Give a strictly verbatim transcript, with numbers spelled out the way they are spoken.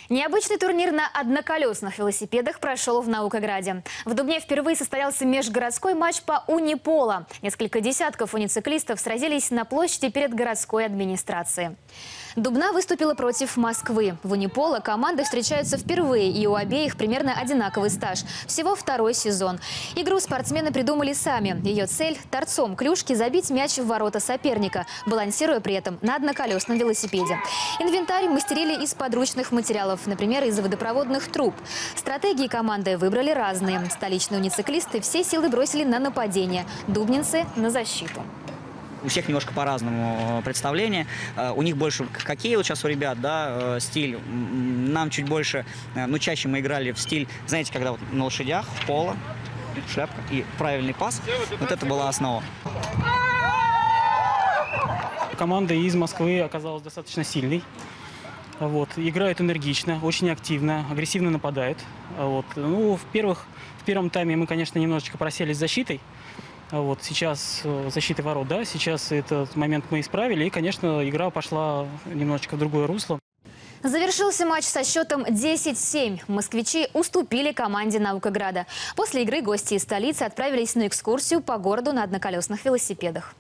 Необычный турнир на одноколесных велосипедах прошел в Наукограде. В Дубне впервые состоялся межгородской матч по униполо. Несколько десятков унициклистов сразились на площади перед городской администрацией. Дубна выступила против Москвы. В униполо команды встречаются впервые, и у обеих примерно одинаковый стаж. Всего второй сезон. Игру спортсмены придумали сами. Ее цель – торцом клюшки забить мяч в ворота соперника, балансируя при этом на одноколесном велосипеде. Инвентарь мастерили из подручных материалов, например, из водопроводных труб. Стратегии команды выбрали разные. Столичные унициклисты все силы бросили на нападение, дубнинцы – на защиту. У всех немножко по-разному представление. У них больше хоккей вот сейчас у ребят, да, стиль. Нам чуть больше, ну, чаще мы играли в стиль, знаете, когда вот на лошадях, в поло, шляпка и правильный пас. Вот это была основа. Команда из Москвы оказалась достаточно сильной. Вот, играют энергично, очень активно, агрессивно нападают. Вот. Ну, в, первых, в первом тайме мы, конечно, немножечко просели с защитой. Вот, сейчас защиты ворот, да, сейчас этот момент мы исправили, и, конечно, игра пошла немножечко в другое русло. Завершился матч со счетом десять семь. Москвичи уступили команде Наукограда. После игры гости из столицы отправились на экскурсию по городу на одноколесных велосипедах.